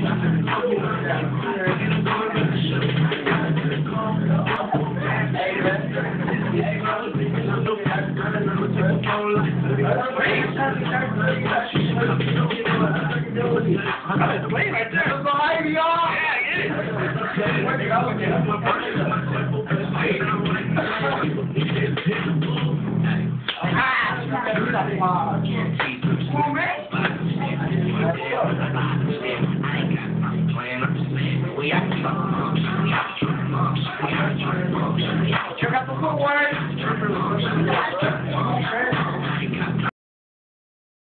Right there. Behind me, y'all. Check out the footwork.